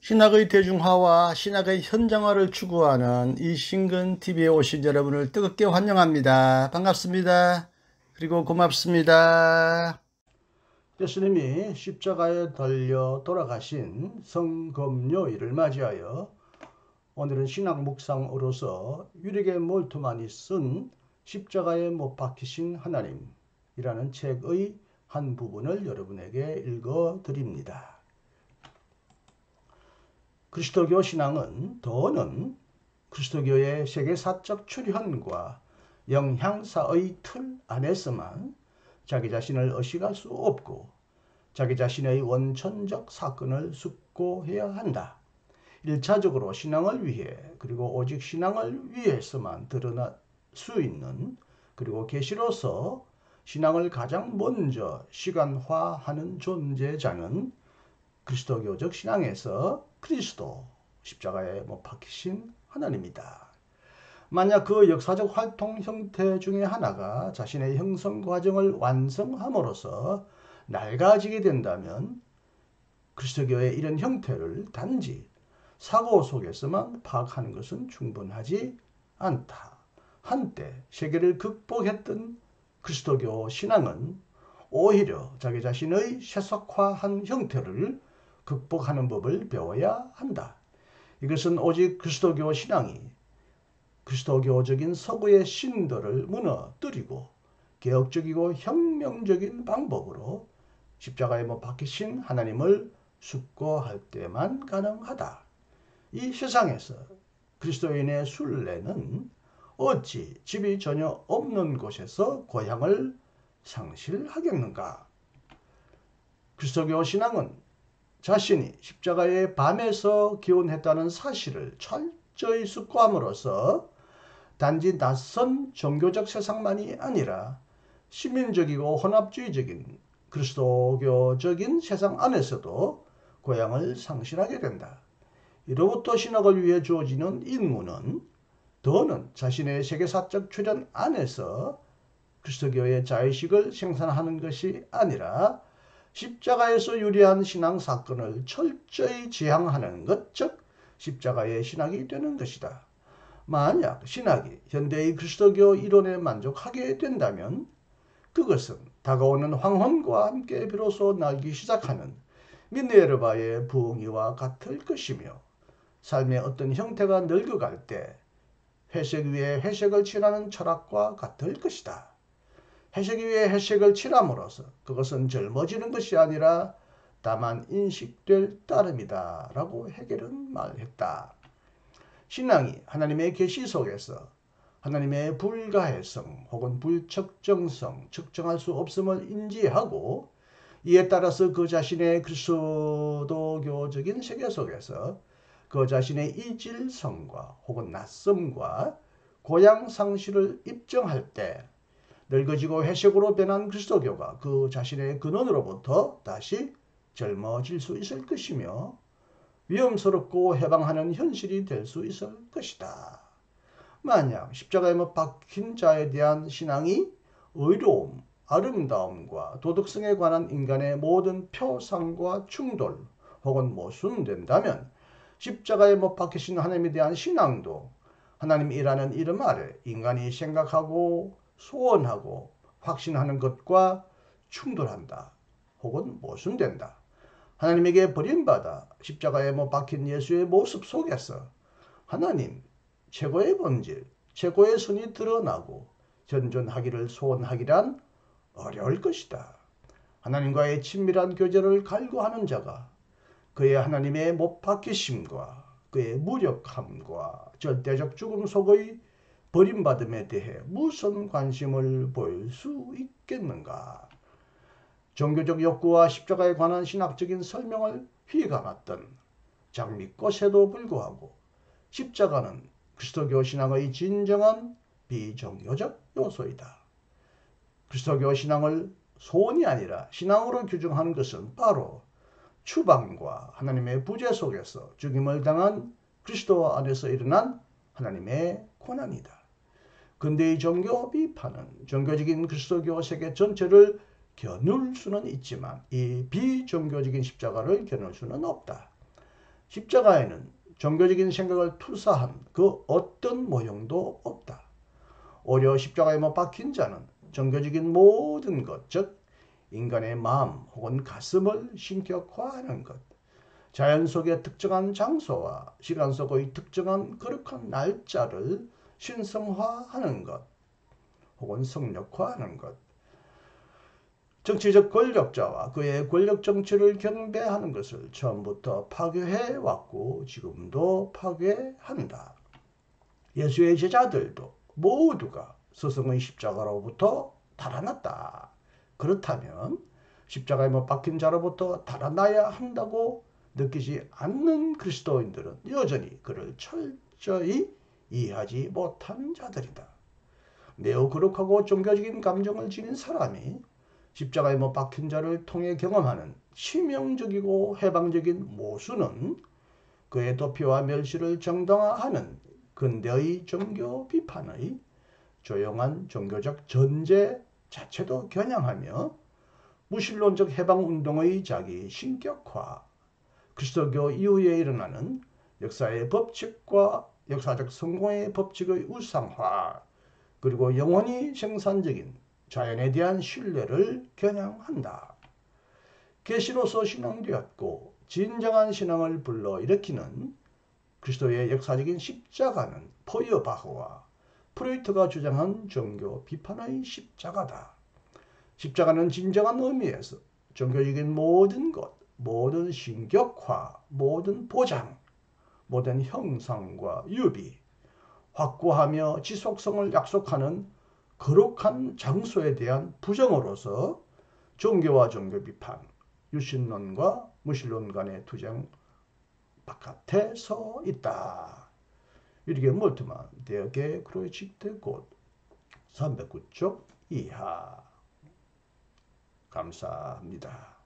신학의 대중화와 신학의 현장화를 추구하는 이신근TV에 오신 여러분을 뜨겁게 환영합니다. 반갑습니다. 그리고 고맙습니다. 예수님이 십자가에 달려 돌아가신 성금요일을 맞이하여 오늘은 신학 묵상으로서 유력의 몰트만이 쓴 십자가에 못 박히신 하나님이라는 책의 한 부분을 여러분에게 읽어드립니다. 그리스도교 신앙은 더는 그리스도교의 세계사적 출현과 영향사의 틀 안에서만 자기 자신을 의식할 수 없고 자기 자신의 원천적 사건을 숙고해야 한다. 1차적으로 신앙을 위해 그리고 오직 신앙을 위해서만 드러날 수 있는 그리고 계시로서 신앙을 가장 먼저 시간화하는 존재자는 그리스도교적 신앙에서 그리스도 십자가에 못 박히신 하나님이다. 만약 그 역사적 활동 형태 중에 하나가 자신의 형성 과정을 완성함으로써 낡아지게 된다면 그리스도교의 이런 형태를 단지 사고 속에서만 파악하는 것은 충분하지 않다. 한때 세계를 극복했던 그리스도교 신앙은 오히려 자기 자신의 세속화한 형태를 극복하는 법을 배워야 한다. 이것은 오직 그리스도교 신앙이 그리스도교적인 서구의 신들을 무너뜨리고 개혁적이고 혁명적인 방법으로 십자가에 못 박히신 하나님을 숙고할 때만 가능하다. 이 세상에서 그리스도인의 순례는 어찌 집이 전혀 없는 곳에서 고향을 상실하겠는가? 그리스도교 신앙은 자신이 십자가의 밤에서 기원했다는 사실을 철저히 숙고함으로써 단지 낯선 종교적 세상만이 아니라 시민적이고 혼합주의적인 그리스도교적인 세상 안에서도 고향을 상실하게 된다. 이로부터 신학을 위해 주어지는 임무는 더는 자신의 세계사적 출현 안에서 그리스도교의 자의식을 생산하는 것이 아니라 십자가에서 유래한 신앙 사건을 철저히 지향하는 것, 즉 십자가의 신학이 되는 것이다. 만약 신학이 현대의 그리스도교 이론에 만족하게 된다면 그것은 다가오는 황혼과 함께 비로소 날기 시작하는 미네르바의 부흥이와 같을 것이며 삶의 어떤 형태가 늙어갈 때 회색 위에 회색을 칠하는 철학과 같을 것이다. 회색 위에 회색을 칠함으로써 그것은 젊어지는 것이 아니라 다만 인식될 따름이다 라고 헤겔은 말했다. 신앙이 하나님의 계시 속에서 하나님의 불가해성 혹은 불측정성, 측정할 수 없음을 인지하고 이에 따라서 그 자신의 그리스도교적인 세계 속에서 그 자신의 이질성과 혹은 낯섦과 고향 상실을 입증할 때 늙어지고 회색으로 변한 그리스도교가 그 자신의 근원으로부터 다시 젊어질 수 있을 것이며 위험스럽고 해방하는 현실이 될 수 있을 것이다. 만약 십자가에 못 박힌 자에 대한 신앙이 의로움, 아름다움과 도덕성에 관한 인간의 모든 표상과 충돌 혹은 모순된다면 십자가에 못 박히신 하나님에 대한 신앙도 하나님이라는 이름 아래 인간이 생각하고 소원하고 확신하는 것과 충돌한다. 혹은 모순된다. 하나님에게 버림받아 십자가에 못 박힌 예수의 모습 속에서 하나님, 최고의 본질, 최고의 선이 드러나고 전존하기를 소원하기란 어려울 것이다. 하나님과의 친밀한 교제를 갈구하는 자가 그의 하나님의 못 박히심과 그의 무력함과 절대적 죽음 속의 버림받음에 대해 무슨 관심을 보일 수 있겠는가? 종교적 욕구와 십자가에 관한 신학적인 설명을 휘감았던 장미꽃에도 불구하고 십자가는 그리스도교 신앙의 진정한 비종교적 요소이다. 그리스도교 신앙을 소원이 아니라 신앙으로 규정하는 것은 바로 추방과 하나님의 부재 속에서 죽임을 당한 그리스도 안에서 일어난 하나님의 고난이다. 근대의 종교 비판은 종교적인 그리스도교 세계 전체를 겨눌 수는 있지만 이 비종교적인 십자가를 겨눌 수는 없다. 십자가에는 종교적인 생각을 투사한 그 어떤 모형도 없다. 오히려 십자가에 못 박힌 자는 종교적인 모든 것, 즉 인간의 마음 혹은 가슴을 신격화하는 것, 자연 속의 특정한 장소와 시간 속의 특정한 거룩한 날짜를 신성화하는 것 혹은 성역화하는 것, 정치적 권력자와 그의 권력 정치를 경배하는 것을 처음부터 파괴해왔고 지금도 파괴한다. 예수의 제자들도 모두가 스승의 십자가로부터 달아났다. 그렇다면 십자가에 못 박힌 자로부터 달아나야 한다고 느끼지 않는 그리스도인들은 여전히 그를 철저히 이해하지 못한 자들이다. 매우 거룩하고 종교적인 감정을 지닌 사람이 십자가에 못 박힌 자를 통해 경험하는 치명적이고 해방적인 모순은 그의 도피와 멸시를 정당화하는 근대의 종교 비판의 조용한 종교적 전제 자체도 겨냥하며 무신론적 해방운동의 자기 신격화, 그리스도교 이후에 일어나는 역사의 법칙과 역사적 성공의 법칙의 우상화, 그리고 영원히 생산적인 자연에 대한 신뢰를 겨냥한다. 계시로서 신앙되었고 진정한 신앙을 불러일으키는 그리스도의 역사적인 십자가는 포이어바흐와 프로이트가 주장한 종교 비판의 십자가다. 십자가는 진정한 의미에서 종교적인 모든 것, 모든 신격화, 모든 보장, 모든 형상과 유비, 확고하며 지속성을 약속하는 거룩한 장소에 대한 부정으로서 종교와 종교 비판, 유신론과 무신론 간의 투쟁 바깥에 서 있다. 이렇게 멀티만 대학의 크로이치트 곳 309쪽 이하. 감사합니다.